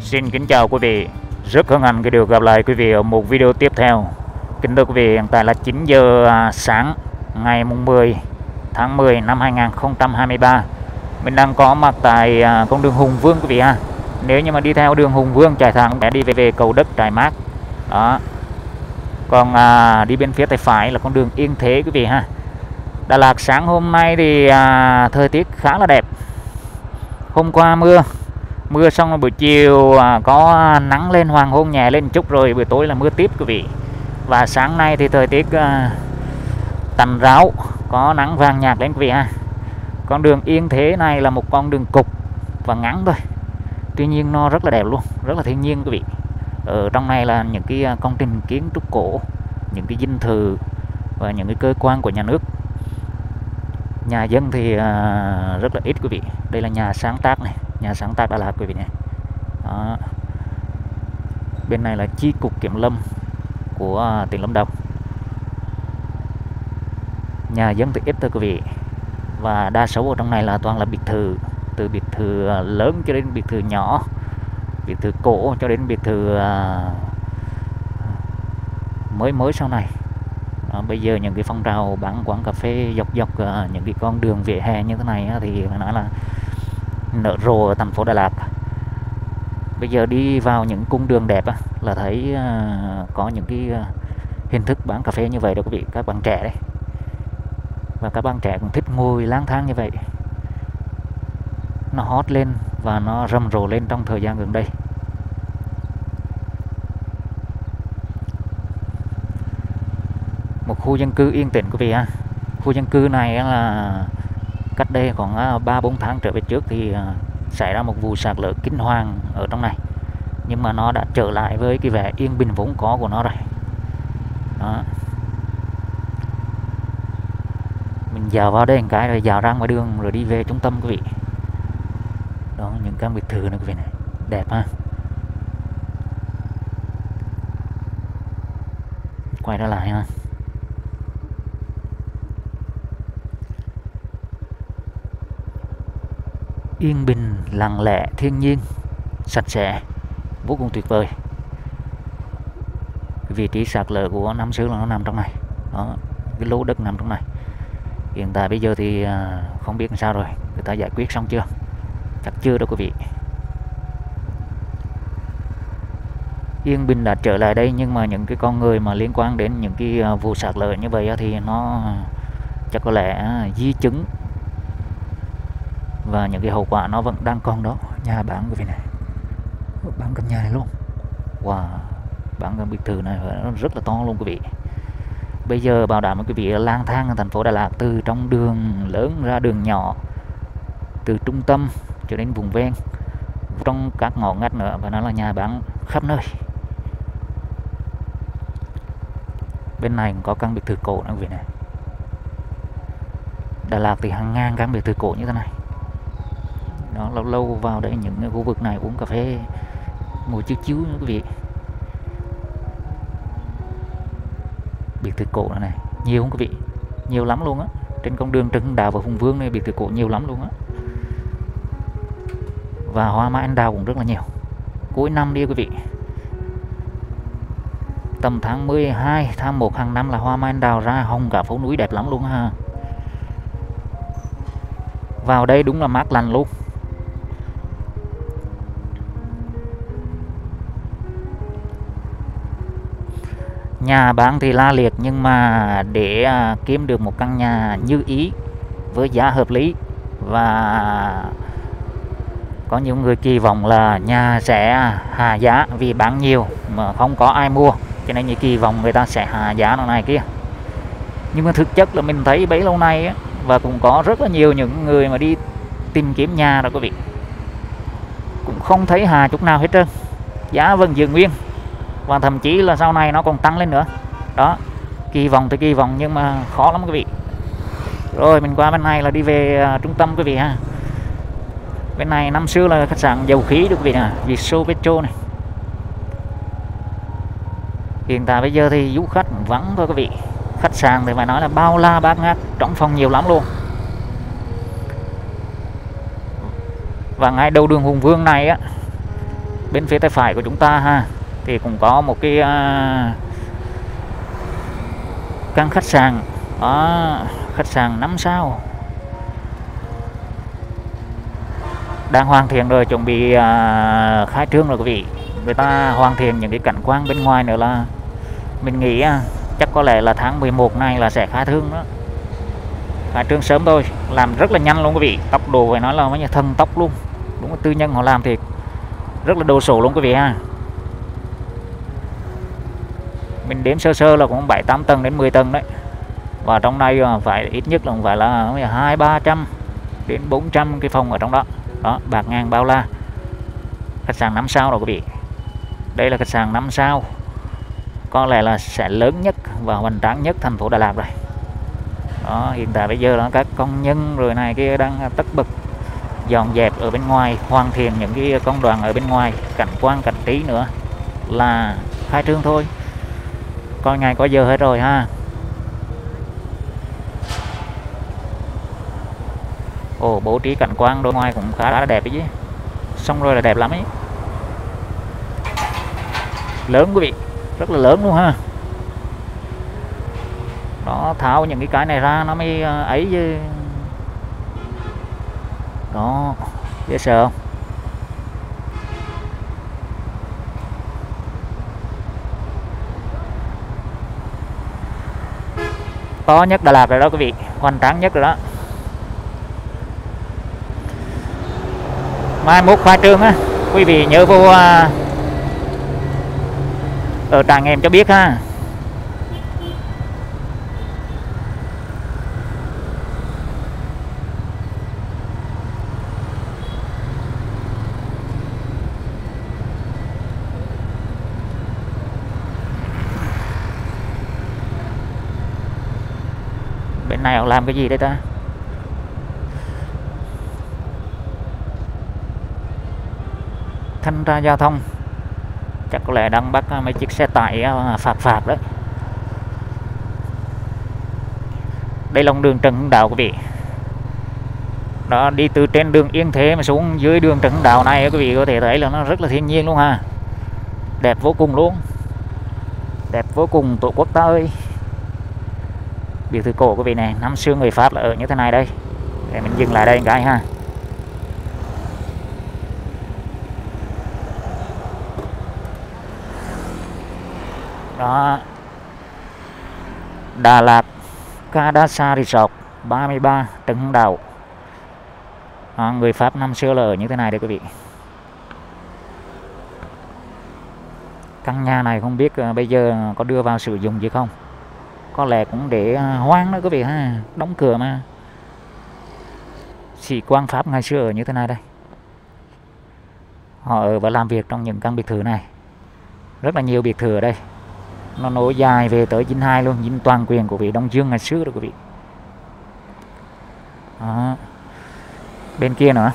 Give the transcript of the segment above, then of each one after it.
Xin kính chào quý vị, rất hân hạnh khi được gặp lại quý vị ở một video tiếp theo. Kính thưa quý vị, hiện tại là 9 giờ sáng ngày 10 tháng 10 năm 2023. Mình đang có mặt tại con đường Hùng Vương quý vị ha. Nếu như mà đi theo đường Hùng Vương chạy thẳng sẽ đi về cầu Đất Trải Mát. Đó. Còn đi bên phía tay phải là con đường Yên Thế quý vị ha. Đà Lạt sáng hôm nay thì thời tiết khá là đẹp. Hôm qua mưa xong rồi buổi chiều có nắng lên, hoàng hôn nhẹ lên chút, rồi buổi tối là mưa tiếp quý vị. Và sáng nay thì thời tiết tạnh ráo, có nắng vàng nhạt lên quý vị ha. Con đường Yên Thế này là một con đường cục và ngắn thôi, tuy nhiên nó rất là đẹp luôn, rất là thiên nhiên quý vị. Ở trong này là những cái công trình kiến trúc cổ, những cái dinh thự và những cái cơ quan của nhà nước. Nhà dân thì rất là ít quý vị. Đây là nhà sáng tác này, nhà sáng tác Đà Lạt quý vị này. Đó. Bên này là chi cục kiểm lâm của tỉnh Lâm Đồng. Nhà dân thì ít thôi quý vị, và đa số ở trong này là toàn là biệt thự, từ biệt thự lớn cho đến biệt thự nhỏ, biệt thự cổ cho đến biệt thự mới sau này. Đó, bây giờ những cái phong trào bán quán cà phê dọc những cái con đường vỉa hè như thế này thì phải nói là nở rộ ở thành phố Đà Lạt. Bây giờ đi vào những cung đường đẹp là thấy có những cái hình thức bán cà phê như vậy đó quý vị, các bạn trẻ đấy. Và các bạn trẻ cũng thích ngồi lang thang như vậy. Nó hot lên và nó rầm rộ lên trong thời gian gần đây. Một khu dân cư yên tĩnh quý vị ha. Khu dân cư này là cách đây khoảng 3-4 tháng trở về trước thì xảy ra một vụ sạt lở kinh hoàng ở trong này, nhưng mà nó đã trở lại với cái vẻ yên bình vốn có của nó rồi. Đó. Mình dạo vào đây một cái rồi dạo ra ngoài đường rồi đi về trung tâm quý vị. Đó, những căn biệt thự này quý vị này, đẹp ha. Quay ra lại ha. Yên bình, lặng lẽ, thiên nhiên, sạch sẽ, vô cùng tuyệt vời. Cái vị trí sạt lở của năm xưa là nó nằm trong này. Đó, cái lô đất nằm trong này. Hiện tại bây giờ thì không biết làm sao rồi, người ta giải quyết xong chưa? Chắc chưa đâu quý vị. Yên bình đã trở lại đây, nhưng mà những cái con người mà liên quan đến những cái vụ sạt lở như vậy thì nó chắc có lẽ di chứng và những cái hậu quả nó vẫn đang còn đó. Nhà bán cái vị này, bán căn nhà này luôn. Wow, bán căn biệt thự này nó rất là to luôn quý vị. Bây giờ bảo đảm với quý vị lang thang ở thành phố Đà Lạt, từ trong đường lớn ra đường nhỏ, từ trung tâm cho đến vùng ven, trong các ngõ ngách nữa, và nó là nhà bán khắp nơi. Bên này cũng có căn biệt thự cổ nữa quý vị này. Đà Lạt thì hàng ngàn căn biệt thự cổ như thế này. Đó, lâu lâu vào đây những khu vực này uống cà phê, ngồi chiếu chiếu nữa quý vị. Biệt thự cổ này, nhiều không quý vị, nhiều lắm luôn á. Trên con đường Trần Hưng Đạo và Hùng Vương này biệt thự cổ nhiều lắm luôn á. Và hoa mai anh đào cũng rất là nhiều. Cuối năm đi quý vị, tầm tháng 12, tháng 1 hàng năm là hoa mai anh đào ra hồng cả phố núi, đẹp lắm luôn ha. Vào đây đúng là mát lành luôn. Nhà bán thì la liệt, nhưng mà để kiếm được một căn nhà như ý với giá hợp lý, và có nhiều người kỳ vọng là nhà sẽ hạ giá vì bán nhiều mà không có ai mua, cho nên như kỳ vọng người ta sẽ hạ giá nó này kia. Nhưng mà thực chất là mình thấy bấy lâu nay và cũng có rất là nhiều những người mà đi tìm kiếm nhà rồi quý vị, cũng không thấy hạ chút nào hết trơn, giá vẫn giữ nguyên, và thậm chí là sau này nó còn tăng lên nữa. Đó, kỳ vọng thì kỳ vọng nhưng mà khó lắm quý vị. Rồi mình qua bên này là đi về trung tâm quý vị ha. Bên này năm xưa là khách sạn dầu khí được quý vị nè, Vietso Petro này. Hiện tại bây giờ thì du khách vắng thôi quý vị. Khách sạn thì phải nói là bao la bát ngát, trong phòng nhiều lắm luôn. Và ngay đầu đường Hùng Vương này á Bên phía tay phải của chúng ta ha thì cũng có một cái căn khách sạn, khách sạn 5 sao đang hoàn thiện rồi, chuẩn bị khai trương rồi quý vị. Người ta hoàn thiện những cái cảnh quan bên ngoài nữa, là mình nghĩ chắc có lẽ là tháng 11 này là sẽ khai trương đó. Khai trương sớm thôi, làm rất là nhanh luôn quý vị, tốc độ phải nói là mấy nhà thần tốc luôn, đúng là tư nhân họ làm thì rất là đồ sổ luôn quý vị ha. Mình đếm sơ sơ là cũng 7-8 tầng đến 10 tầng đấy, và trong đây phải ít nhất là phải là 200-300 đến 400 cái phòng ở trong đó. Đó, bạt ngàn bao la, khách sạn 5 sao rồi quý vị. Đây là khách sạn 5 sao, có lẽ là sẽ lớn nhất và hoành tráng nhất thành phố Đà Lạt rồi. Đó, hiện tại bây giờ là các công nhân rồi này kia đang tất bật dọn dẹp ở bên ngoài, hoàn thiện những cái công đoạn ở bên ngoài, cảnh quan cảnh trí nữa là khai trương thôi, coi ngày coi giờ hết rồi ha. Ồ, bố trí cảnh quan đôi ngoài cũng khá là đẹp ấy chứ, xong rồi là đẹp lắm ấy, lớn quý vị, rất là lớn luôn ha. Đó, tháo những cái này ra nó mới ấy chứ. Đó, dễ sợ không? To nhất Đà Lạt rồi đó quý vị, hoành tráng nhất rồi đó. Mai mốt khai trương á, quý vị nhớ vô ở trải nghiệm cho biết ha. Bên này họ làm cái gì đây ta? Thanh tra giao thông, chắc có lẽ đang bắt mấy chiếc xe tải phạt đấy. Đây là đường Trần Hưng Đạo quý vị. Đó, đi từ trên đường Yên Thế mà xuống dưới đường Trần Hưng Đạo này quý vị có thể thấy là nó rất là thiên nhiên luôn ha, đẹp vô cùng luôn, đẹp vô cùng Tổ quốc ta ơi. Biệt thự cổ quý vị này, năm xưa người Pháp là ở như thế này đây. Để mình dừng lại đây cái ha. Đó, Đà Lạt Cadasa Resort 33 Trần Hưng Đạo. Người Pháp năm xưa là ở như thế này đây quý vị. Căn nhà này không biết bây giờ có đưa vào sử dụng gì không, có lẽ cũng để hoang đó quý vị ha, đóng cửa mà. Sĩ quan Pháp ngày xưa ở như thế này đây, họ ở và làm việc trong những căn biệt thự này, rất là nhiều biệt thự ở đây, nó nối dài về tới Dinh 2 luôn, Dinh toàn quyền của vị Đông Dương ngày xưa đó quý vị. Đó, bên kia nữa.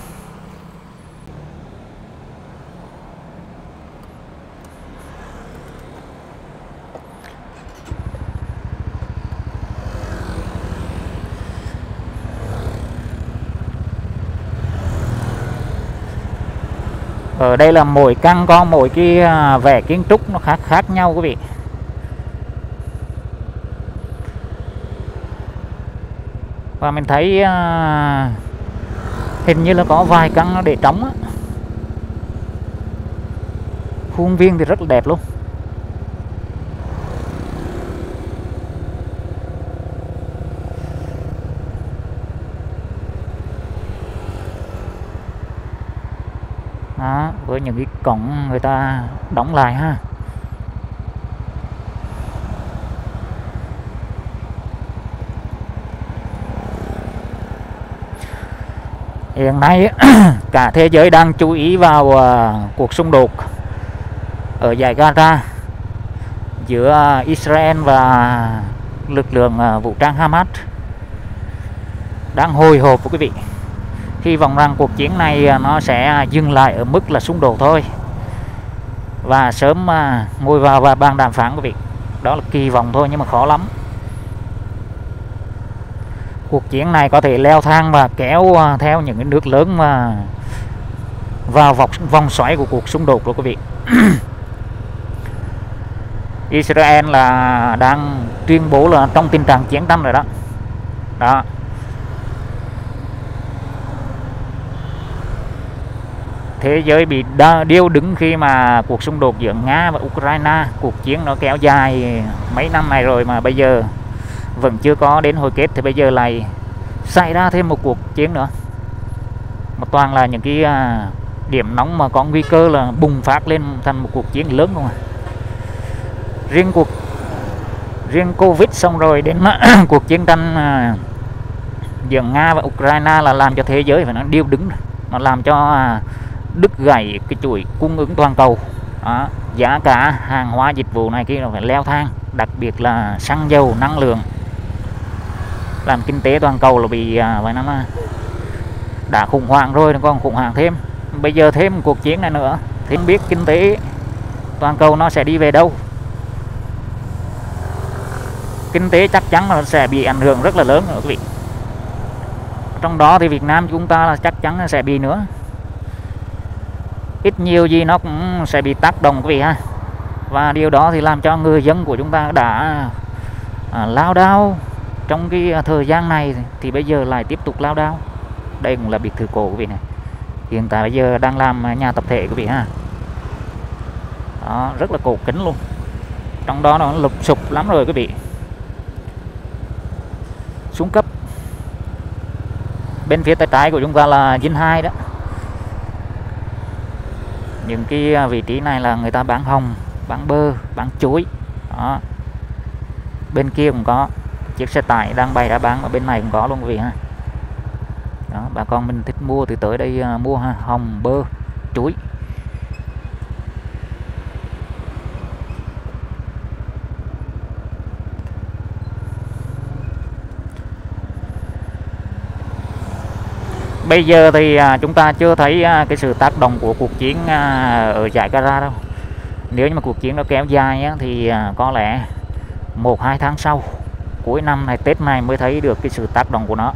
Ở đây là mỗi căn có mỗi cái vẻ kiến trúc nó khác nhau quý vị. Và mình thấy hình như là có vài căn nó để trống á. Khuôn viên thì rất là đẹp luôn. Đó, với những cái cổng người ta đóng lại ha. Hiện nay cả thế giới đang chú ý vào cuộc xung đột ở dải Gaza giữa Israel và lực lượng vũ trang Hamas đang hồi hộp với quý vị. Hy vọng rằng cuộc chiến này nó sẽ dừng lại ở mức là xung đột thôi và sớm ngồi vào bàn đàm phán quý vị. Đó là kỳ vọng thôi nhưng mà khó lắm. Cuộc chiến này có thể leo thang và kéo theo những cái nước lớn vào vòng xoáy của cuộc xung đột rồi quý vị. Israel là đang tuyên bố là trong tình trạng chiến tranh rồi đó. Đó. Thế giới bị điêu đứng khi mà cuộc xung đột giữa Nga và Ukraine, cuộc chiến nó kéo dài mấy năm này rồi mà bây giờ vẫn chưa có đến hồi kết, thì bây giờ lại xảy ra thêm một cuộc chiến nữa. Mà toàn là những cái điểm nóng mà có nguy cơ là bùng phát lên thành một cuộc chiến lớn không à. Riêng Covid xong rồi đến cuộc chiến tranh giữa Nga và Ukraine là làm cho thế giới phải nó điêu đứng, nó làm cho đứt gãy cái chuỗi cung ứng toàn cầu. Đó. Giá cả hàng hóa dịch vụ này kia nó phải leo thang, đặc biệt là xăng dầu, năng lượng, làm kinh tế toàn cầu là bị vậy nó đã khủng hoảng rồi, nó còn khủng hoảng thêm. Bây giờ thêm một cuộc chiến này nữa thì không biết kinh tế toàn cầu nó sẽ đi về đâu. Kinh tế chắc chắn là sẽ bị ảnh hưởng rất là lớn nữa quý vị. Trong đó thì Việt Nam chúng ta là chắc chắn là sẽ bị nữa. Ít nhiều gì nó cũng sẽ bị tác động quý vị ha. Và điều đó thì làm cho người dân của chúng ta đã lao đao trong cái thời gian này, thì bây giờ lại tiếp tục lao đao. Đây cũng là biệt thự cổ quý vị này. Hiện tại bây giờ đang làm nhà tập thể quý vị ha. Đó, rất là cổ kính luôn. Trong đó nó lụp sụp lắm rồi quý vị. Xuống cấp. Bên phía tay trái của chúng ta là Dinh 2 đó. Những cái vị trí này là người ta bán hồng, bán bơ, bán chuối. Đó. Bên kia cũng có chiếc xe tải đang bày ra bán, ở bên này cũng có luôn quý vị ha. Đó, bà con mình thích mua thì tới đây mua ha, hồng, bơ, chuối. Bây giờ thì chúng ta chưa thấy cái sự tác động của cuộc chiến ở giải Gaza đâu. Nếu như mà cuộc chiến nó kéo dài thì có lẽ 1-2 tháng sau, cuối năm này, Tết này mới thấy được cái sự tác động của nó.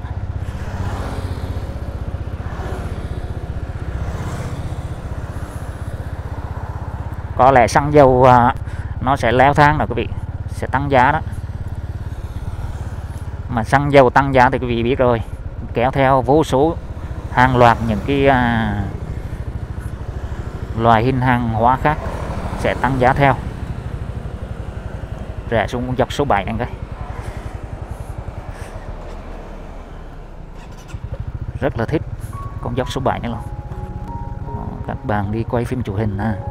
Có lẽ xăng dầu nó sẽ leo thang đó quý vị, sẽ tăng giá đó. Mà xăng dầu tăng giá thì quý vị biết rồi, kéo theo vô số hàng loạt những cái loại hình hàng hóa khác sẽ tăng giá theo. Rẽ xuống dọc số 7 này cái. Rất là thích con dốc số 7 này luôn. Các bạn đi quay phim chụp hình ha.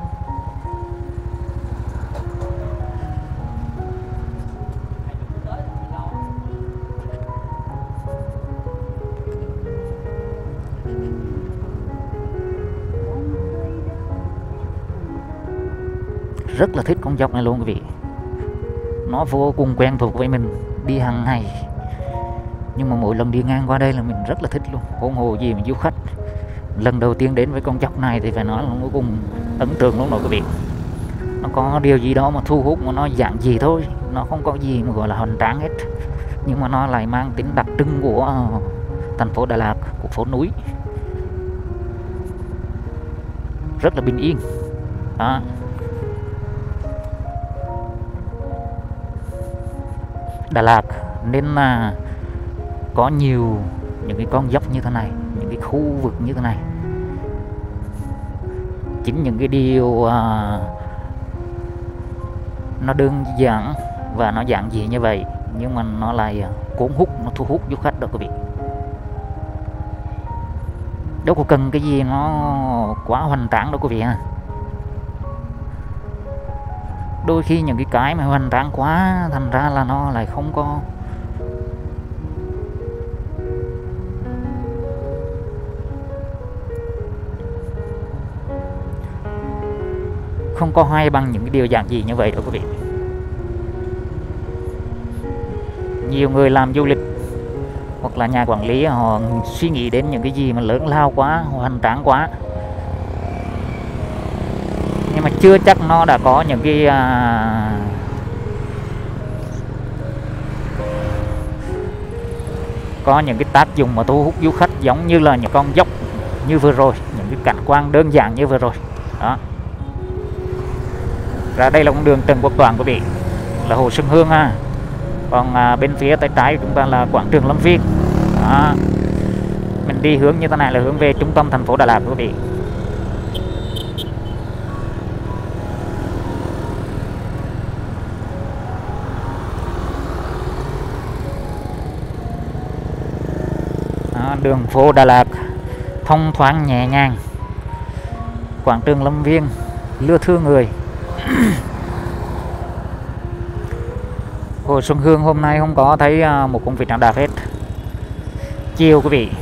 Rất là thích con dốc này luôn quý vị. Nó vô cùng quen thuộc với mình, đi hàng ngày. Nhưng mà mỗi lần đi ngang qua đây là mình rất là thích luôn. Huống hồ gì mà du khách lần đầu tiên đến với con dốc này thì phải nói là vô cùng ấn tượng luôn đó quý vị. Nó có điều gì đó mà thu hút, mà nó giản dị thôi, nó không có gì mà gọi là hoành tráng hết, nhưng mà nó lại mang tính đặc trưng của thành phố Đà Lạt, của phố núi. Rất là bình yên đó. Đà Lạt nên là có nhiều những cái con dốc như thế này, những cái khu vực như thế này. Chính những cái điều nó đơn giản và nó giản dị như vậy, nhưng mà nó lại cuốn hút, nó thu hút du khách đó quý vị. Đâu có cần cái gì nó quá hoành tráng đâu quý vị ha. Đôi khi những cái mà hoành tráng quá thành ra là nó lại không có hay bằng những cái điều giản dị như vậy đó quý vị. Nhiều người làm du lịch hoặc là nhà quản lý họ suy nghĩ đến những cái gì mà lớn lao quá, hoành tráng quá, nhưng mà chưa chắc nó đã có những cái tác dụng mà thu hút du khách giống như là những con dốc như vừa rồi, những cái cảnh quan đơn giản như vừa rồi đó. Ra đây là con đường Trần Quốc Toản quý vị, là Hồ Xuân Hương ha. Còn bên phía tay trái chúng ta là quảng trường Lâm Viên đó. Mình đi hướng như thế này là hướng về trung tâm thành phố Đà Lạt quý vị. Đó, đường phố Đà Lạt thông thoáng nhẹ nhàng, quảng trường Lâm Viên lưa thưa người. Hồ Xuân Hương hôm nay không có thấy một con vịt nào đạp hết. Chiều quý vị.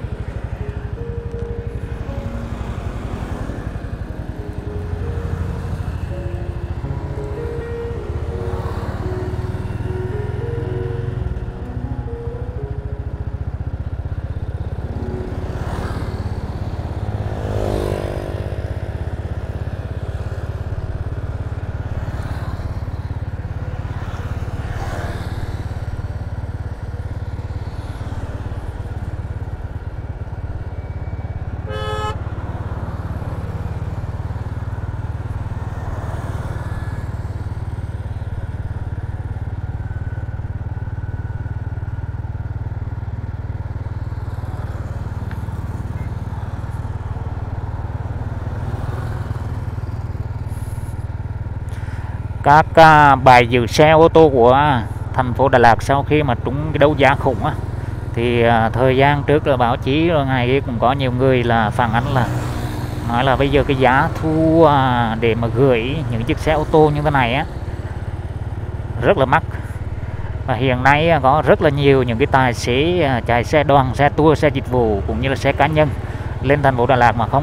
Các bãi giữ xe ô tô của thành phố Đà Lạt sau khi mà trúng cái đấu giá khủng á, thì thời gian trước là báo chí rồi ngày ấy cũng có nhiều người là phản ánh là nói là bây giờ cái giá thu để mà gửi những chiếc xe ô tô như thế này á rất là mắc. Và hiện nay có rất là nhiều những cái tài xế chạy xe đoàn, xe tour, xe dịch vụ cũng như là xe cá nhân lên thành phố Đà Lạt mà không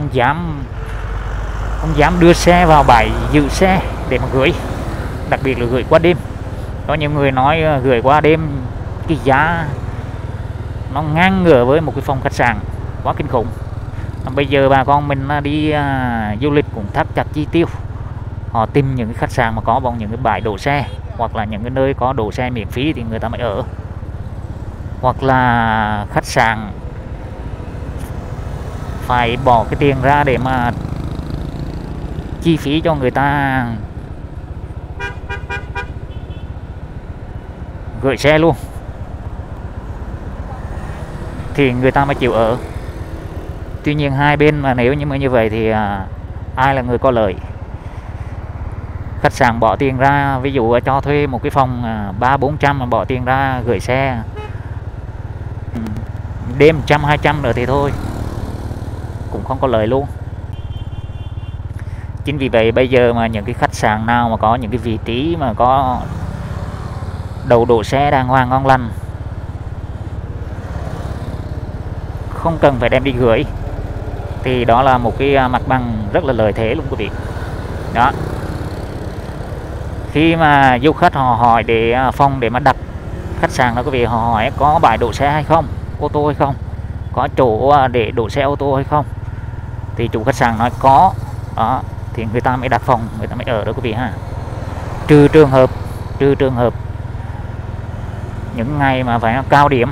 dám đưa xe vào bãi giữ xe để mà gửi, đặc biệt là gửi qua đêm. Có nhiều người nói gửi qua đêm cái giá nó ngang ngửa với một cái phòng khách sạn, quá kinh khủng. Bây giờ bà con mình đi du lịch cũng thắt chặt chi tiêu, họ tìm những cái khách sạn mà có bằng những cái bãi đổ xe, hoặc là những cái nơi có đổ xe miễn phí thì người ta mới ở, hoặc là khách sạn phải bỏ cái tiền ra để mà chi phí cho người ta gửi xe luôn thì người ta mới chịu ở. Tuy nhiên hai bên mà nếu như vậy thì ai là người có lợi? Khách sạn bỏ tiền ra, ví dụ cho thuê một cái phòng 300-400 mà bỏ tiền ra gửi xe đêm 100-200 nữa thì thôi, cũng không có lợi luôn. Chính vì vậy bây giờ mà những cái khách sạn nào mà có những cái vị trí mà có đầu đổ xe đàng hoàng ngon lành, không cần phải đem đi gửi, thì đó là một cái mặt bằng rất là lợi thế luôn quý vị. Đó. Khi mà du khách họ hỏi để phòng để mà đặt khách sạn đó quý vị, họ hỏi có bãi đổ xe hay không, ô tô hay không, có chỗ để đổ xe ô tô hay không, thì chủ khách sạn nói có đó, thì người ta mới đặt phòng, người ta mới ở đó quý vị ha. Trừ trường hợp những ngày mà phải cao điểm,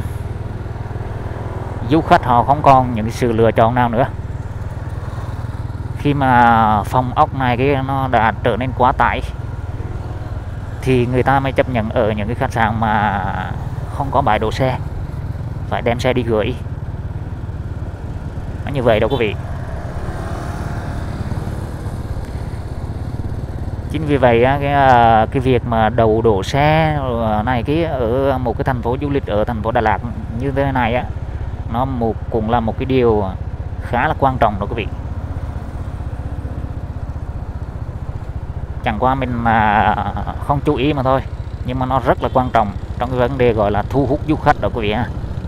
du khách họ không còn những cái sự lựa chọn nào nữa, khi mà phòng ốc này cái nó đã trở nên quá tải, thì người ta mới chấp nhận ở những cái khách sạn mà không có bãi đổ xe, phải đem xe đi gửi. Nó như vậy đâu quý vị. Chính vì vậy cái việc mà đầu đổ xe này cái ở một cái thành phố du lịch ở thành phố Đà Lạt như thế này á, nó cũng là một cái điều khá là quan trọng đó quý vị. Chẳng qua mình mà không chú ý mà thôi, nhưng mà nó rất là quan trọng trong cái vấn đề gọi là thu hút du khách đó quý vị ha.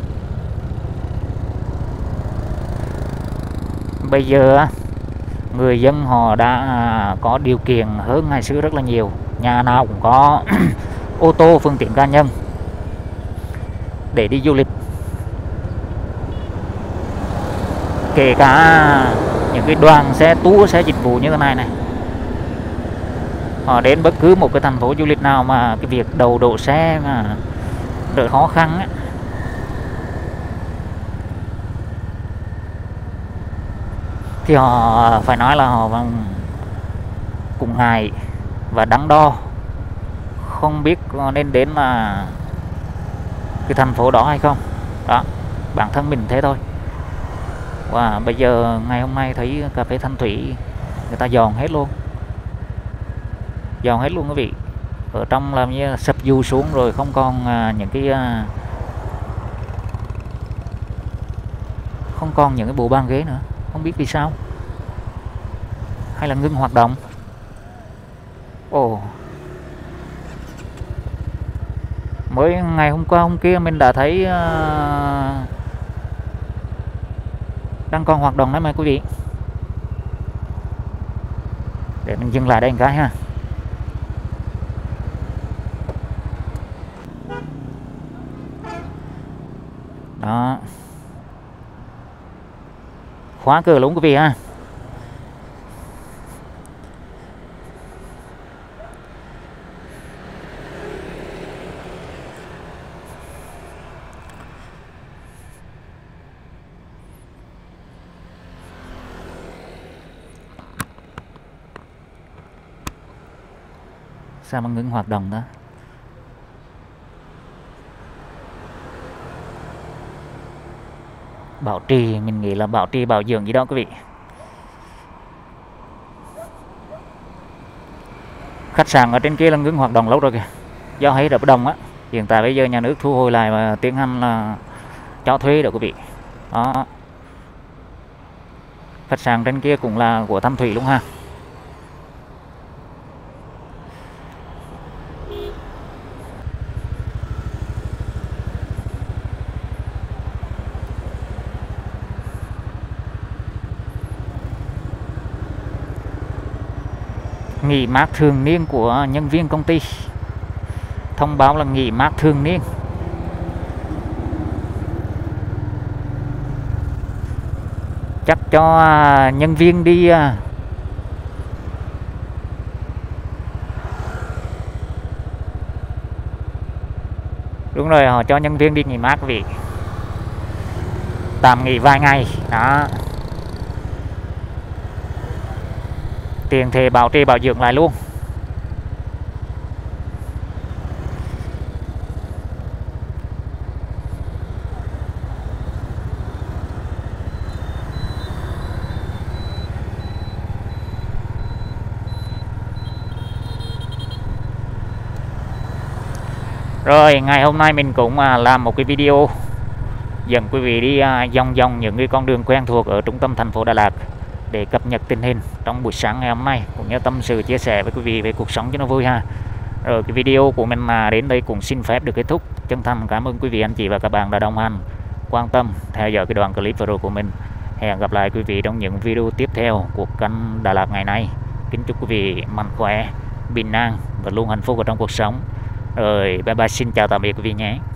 Bây giờ người dân họ đã có điều kiện hơn ngày xưa rất là nhiều, nhà nào cũng có ô tô, phương tiện cá nhân để đi du lịch. Kể cả những cái đoàn xe tour, xe dịch vụ như thế này họ đến bất cứ một cái thành phố du lịch nào mà cái việc đầu đổ xe mà đỡ khó khăn ấy, thì họ phải nói là họ cũng ngại và đắn đo, không biết có nên đến là cái thành phố đó hay không. Đó, bản thân mình thế thôi. Và bây giờ ngày hôm nay thấy cà phê Thanh Thủy người ta dọn hết luôn, quý vị. Ở trong làm như sập dù xuống rồi, không còn những cái bộ bàn ghế nữa, không biết vì sao, hay là ngưng hoạt động. Ồ, mới ngày hôm qua hôm kia mình đã thấy đang còn hoạt động đấy mà quý vị. Để mình dừng lại đây một cái ha. Đó, khóa cửa luôn quý vị ha. Sao mà ngưng hoạt động đó? Bảo trì, mình nghĩ là bảo trì bảo dưỡng gì đó quý vị. Khách sạn ở trên kia là ngưng hoạt động lâu rồi kìa, do hay hợp đồng á. Hiện tại bây giờ nhà nước thu hồi lại và tiến hành là cho thuê đó quý vị. Đó, khách sạn trên kia cũng là của Thanh Thủy luôn ha. Nghỉ mát thường niên của nhân viên công ty, thông báo là nghỉ mát thường niên. Chắc cho nhân viên đi đúng rồi, họ cho nhân viên đi nghỉ mát quý vị, tạm nghỉ vài ngày đó, tiền thể bảo trì bảo dưỡng lại luôn. Rồi ngày hôm nay mình cũng làm một cái video dẫn quý vị đi vòng vòng những cái con đường quen thuộc ở trung tâm thành phố Đà Lạt để cập nhật tình hình trong buổi sáng ngày hôm nay, cũng như tâm sự chia sẻ với quý vị về cuộc sống cho nó vui ha. Rồi cái video của mình đến đây cũng xin phép được kết thúc. Chân thành cảm ơn quý vị anh chị và các bạn đã đồng hành, quan tâm theo dõi cái đoạn clip vừa rồi của mình. Hẹn gặp lại quý vị trong những video tiếp theo của kênh Đà Lạt ngày nay. Kính chúc quý vị mạnh khỏe, bình an và luôn hạnh phúc ở trong cuộc sống. Rồi bye bye, xin chào tạm biệt quý vị nhé.